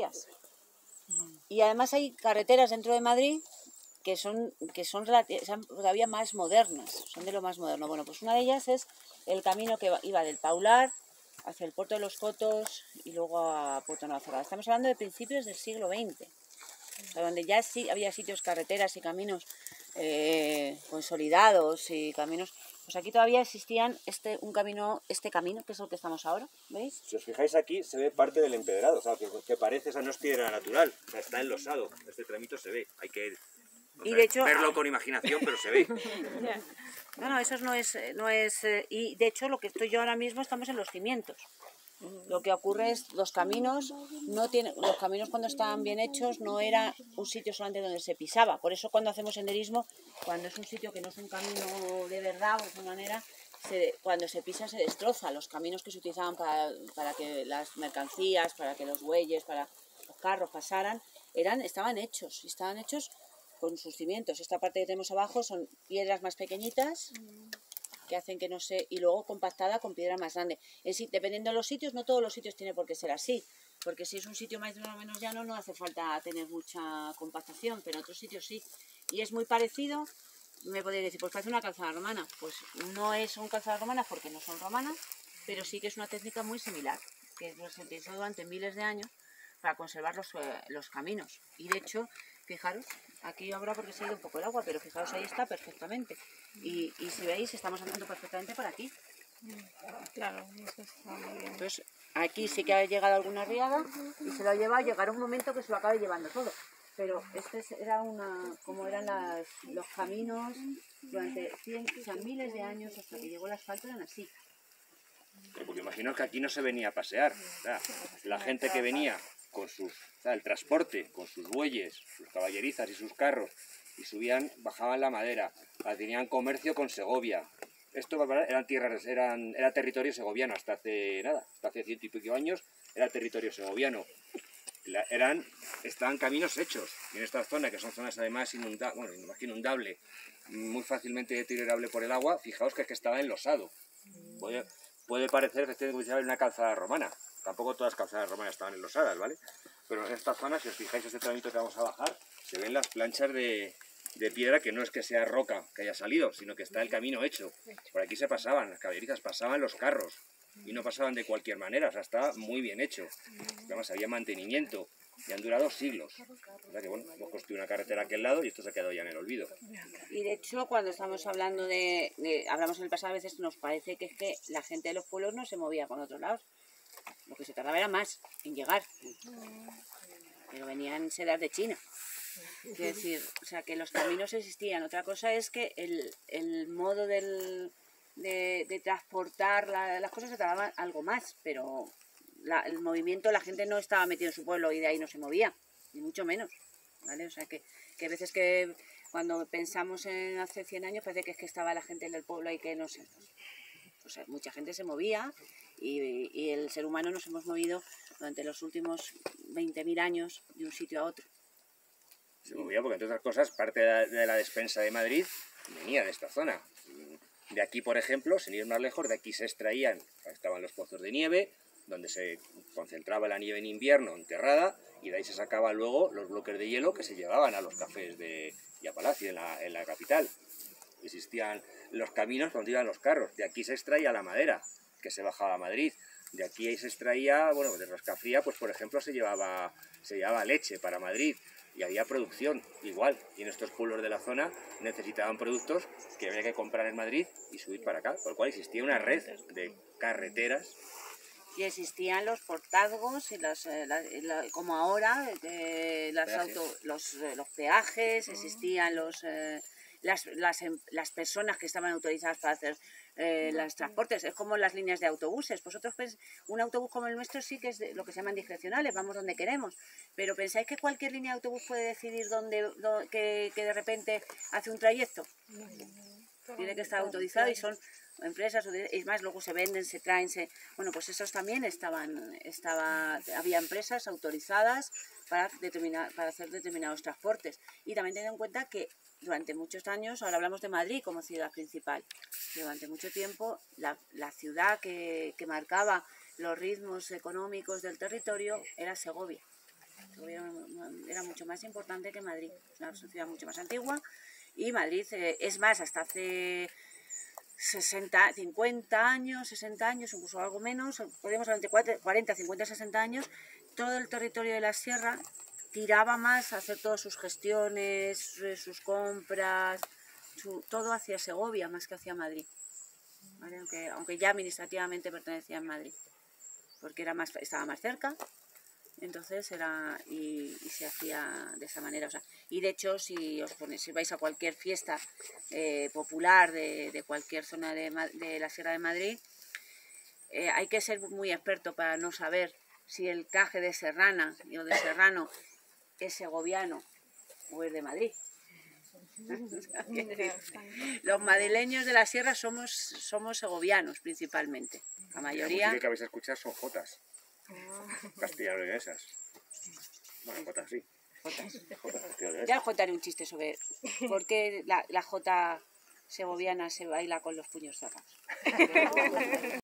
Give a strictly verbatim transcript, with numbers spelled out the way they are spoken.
carreteras. Y además hay carreteras dentro de Madrid que son, que son todavía más modernas, son de lo más moderno. Bueno, pues una de ellas es el camino que iba del Paular hacia el Puerto de los Cotos y luego a Puerto Nueva Cerrada. Estamos hablando de principios del siglo veinte, o sea, donde ya sí había sitios, carreteras y caminos eh, consolidados y caminos. Pues aquí todavía existían este un camino, este camino, que es el que estamos ahora, ¿veis? Si os fijáis aquí, se ve parte del empedrado, o sea, que, que parece, esa no es piedra natural, o sea, está enlosado, este tramito se ve, hay que o sea, y de hecho, verlo con imaginación, pero se ve. No, no, eso no es, no es, y de hecho lo que estoy yo ahora mismo estamos en los cimientos. Lo que ocurre es los caminos no tienen, los caminos cuando estaban bien hechos no era un sitio solamente donde se pisaba. Por eso cuando hacemos senderismo, cuando es un sitio que no es un camino de verdad, de alguna manera, se, cuando se pisa se destroza. Los caminos que se utilizaban para, para que las mercancías, para que los bueyes, para los carros pasaran, eran, estaban hechos, estaban hechos con sus cimientos. Esta parte que tenemos abajo son piedras más pequeñitas que hacen que no se... y luego compactada con piedra más grande. Es decir, dependiendo de los sitios, no todos los sitios tienen por qué ser así, porque si es un sitio más o menos llano no hace falta tener mucha compactación, pero en otros sitios sí. Y es muy parecido, me podéis decir, pues parece una calzada romana. Pues no es un calzada romana porque no son romanas, pero sí que es una técnica muy similar, que se utilizó durante miles de años para conservar los, eh, los caminos. Y de hecho, fijaros, aquí ahora porque se ha ido un poco el agua, pero fijaros, ahí está perfectamente. Y, y si veis, estamos andando perfectamente por aquí. Claro, eso está muy bien. Entonces, aquí sí que ha llegado alguna riada y se lo ha llevado, llegará un momento que se lo acabe llevando todo. Pero este era una, como eran las, los caminos durante cien, o sea, miles de años hasta que llegó el asfalto, eran así. Porque imaginaos que aquí no se venía a pasear, o sea, la gente que venía con sus, o sea, el transporte, con sus bueyes, sus caballerizas y sus carros, y subían, bajaban la madera, tenían comercio con Segovia. Esto eran tierras, eran, era territorio segoviano hasta hace nada, hasta hace ciento y pico años era territorio segoviano. La, eran, estaban caminos hechos, y en esta zona, que son zonas además inunda, bueno, más que inundable, muy fácilmente deteriorable por el agua, fijaos que es que estaba enlosado. Puede, puede parecer que esté una calzada romana, tampoco todas las calzadas romanas estaban enlosadas, ¿vale? Pero en esta zona, si os fijáis este tramito que vamos a bajar, se ven las planchas de, de piedra, que no es que sea roca que haya salido, sino que está el camino hecho. Por aquí se pasaban, las caballerizas pasaban los carros, y no pasaban de cualquier manera, o sea, está muy bien hecho. Además había mantenimiento, y han durado siglos. O sea que bueno, hemos construido una carretera a aquel lado y esto se ha quedado ya en el olvido. Y de hecho, cuando estamos hablando de, de hablamos en el pasado, a veces nos parece que es que la gente de los pueblos no se movía con otros lados. Lo que se tardaba era más en llegar. Pero venían sedas de China. Es decir, o sea, que los caminos existían. Otra cosa es que el, el modo del, de, de transportar la, las cosas se tardaba algo más, pero la, el movimiento, la gente no estaba metida en su pueblo y de ahí no se movía, ni mucho menos, ¿vale? O sea, que, que a veces que cuando pensamos en hace cien años parece que es que estaba la gente en el pueblo y que no sé. O sea, mucha gente se movía y, y el ser humano nos hemos movido durante los últimos veinte mil años de un sitio a otro. Se movía porque, entre otras cosas, parte de la, de la despensa de Madrid venía de esta zona. De aquí, por ejemplo, sin ir más lejos, de aquí se extraían, estaban los pozos de nieve, donde se concentraba la nieve en invierno enterrada, y de ahí se sacaban luego los bloques de hielo que se llevaban a los cafés de y a Palacio, en la, en la capital. Existían los caminos donde iban los carros. De aquí se extraía la madera, que se bajaba a Madrid. De aquí se extraía, bueno, de Rascafría, pues por ejemplo, se llevaba, se llevaba leche para Madrid. Y había producción, igual, y en estos pueblos de la zona necesitaban productos que había que comprar en Madrid y subir para acá, por lo cual existía una red de carreteras. Y existían los portazgos, y las, eh, la, la, como ahora, eh, las auto, los, eh, los peajes, existían los, eh, las, las, las personas que estaban autorizadas para hacer eh, los transportes. Es como las líneas de autobuses. Vosotros pues, un autobús como el nuestro sí que es de, lo que se llaman discrecionales, vamos donde queremos. Pero ¿pensáis que cualquier línea de autobús puede decidir dónde, dónde que, que de repente hace un trayecto? Tiene que estar autorizado y son empresas, es más, luego se venden, se traen, se... bueno, pues esos también estaban, estaba, había empresas autorizadas para, determinar, para hacer determinados transportes. Y también teniendo en cuenta que durante muchos años, ahora hablamos de Madrid como ciudad principal, pero durante mucho tiempo la, la ciudad que, que marcaba los ritmos económicos del territorio era Segovia. Segovia era mucho más importante que Madrid, es una ciudad mucho más antigua, y Madrid, eh, es más, hasta hace sesenta, cincuenta años, sesenta años, incluso algo menos, podríamos hablar entre cuarenta, cincuenta, sesenta años, todo el territorio de la sierra tiraba más a hacer todas sus gestiones, sus compras, su, todo hacia Segovia más que hacia Madrid, ¿vale? aunque, aunque ya administrativamente pertenecía a Madrid, porque era más, estaba más cerca. Entonces era, y, y se hacía de esa manera, o sea, y de hecho si os ponéis, si vais a cualquier fiesta eh, popular de, de cualquier zona de, de la Sierra de Madrid, eh, hay que ser muy experto para no saber si el caje de serrana o de serrano es segoviano o es de Madrid. Los madrileños de la sierra somos, somos segovianos principalmente, la mayoría. La música que vais a escuchar son jotas. Castellano-leonesas. Bueno, jotas sí. Jotas. Jotas castellano-leonesas. Ya os contaré un chiste sobre por qué la, la jota segoviana se baila con los puños cerrados.